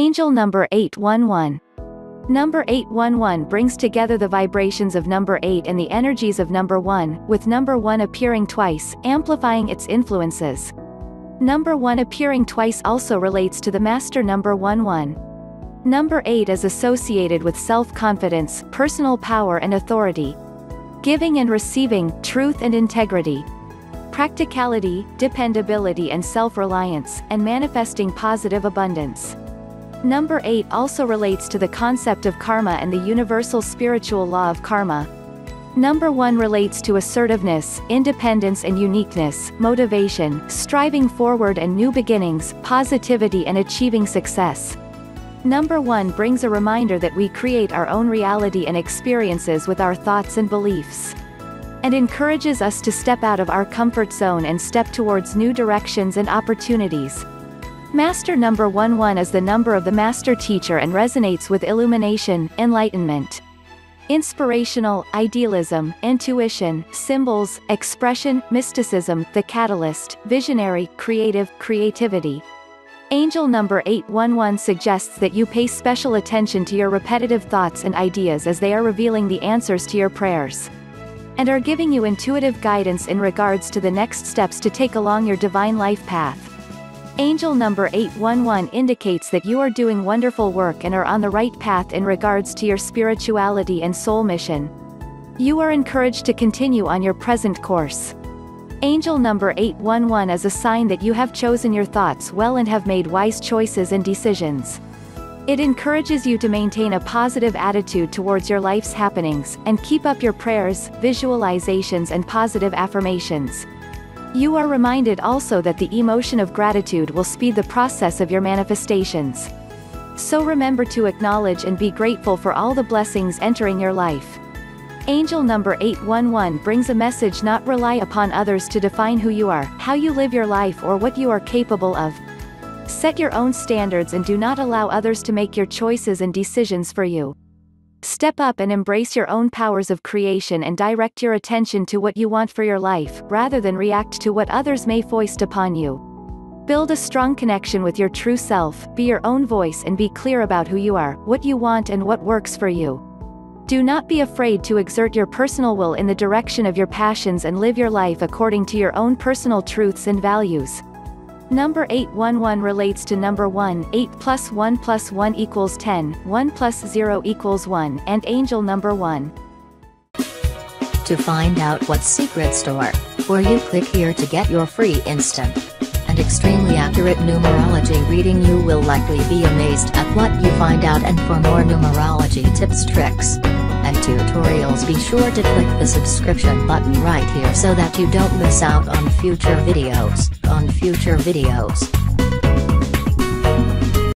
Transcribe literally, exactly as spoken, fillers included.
Angel number eight one one. Number eight one one brings together the vibrations of number eight and the energies of number one, with number one appearing twice, amplifying its influences. Number one appearing twice also relates to the master number one one. Number eight is associated with self-confidence, personal power and authority, giving and receiving, truth and integrity, practicality, dependability and self-reliance, and manifesting positive abundance. Number eight also relates to the concept of karma and the universal spiritual law of karma. Number one relates to assertiveness, independence and uniqueness, motivation, striving forward and new beginnings, positivity and achieving success. Number one brings a reminder that we create our own reality and experiences with our thoughts and beliefs, and encourages us to step out of our comfort zone and step towards new directions and opportunities. Master number one one is the number of the master teacher and resonates with illumination, enlightenment, inspirational, idealism, intuition, symbols, expression, mysticism, the catalyst, visionary, creative, creativity. Angel number eight one one suggests that you pay special attention to your repetitive thoughts and ideas as they are revealing the answers to your prayers, and are giving you intuitive guidance in regards to the next steps to take along your divine life path. Angel number eight one one indicates that you are doing wonderful work and are on the right path in regards to your spirituality and soul mission. You are encouraged to continue on your present course. Angel number eight one one is a sign that you have chosen your thoughts well and have made wise choices and decisions. It encourages you to maintain a positive attitude towards your life's happenings, and keep up your prayers, visualizations and positive affirmations. You are reminded also that the emotion of gratitude will speed the process of your manifestations. So remember to acknowledge and be grateful for all the blessings entering your life. Angel number eight one one brings a message: not rely upon others to define who you are, how you live your life or what you are capable of. Set your own standards and do not allow others to make your choices and decisions for you. Step up and embrace your own powers of creation and direct your attention to what you want for your life, rather than react to what others may foist upon you. Build a strong connection with your true self, be your own voice and be clear about who you are, what you want and what works for you. Do not be afraid to exert your personal will in the direction of your passions and live your life according to your own personal truths and values. Number eight one one relates to number one, eight plus one plus one equals ten, one plus zero equals one, and angel number one. To find out what secret store, or you click here to get your free instant and extremely accurate numerology reading. You will likely be amazed at what you find out, and for more numerology tips, tricks, and tutorials, be sure to click the subscription button right here so that you don't miss out on future videos, on future videos.